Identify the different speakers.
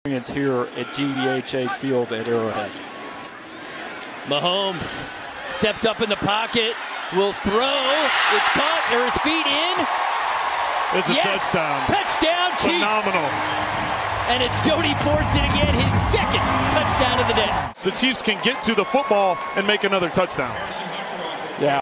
Speaker 1: Here at GBHA Field at Arrowhead.
Speaker 2: Mahomes steps up in the pocket, will throw. It's caught, or his feet in.
Speaker 3: It's a touchdown.
Speaker 2: Touchdown, Chiefs.
Speaker 3: Phenomenal.
Speaker 2: And it's Jody Fortson again, his second touchdown of the day.
Speaker 3: The Chiefs can get to the football and make another touchdown.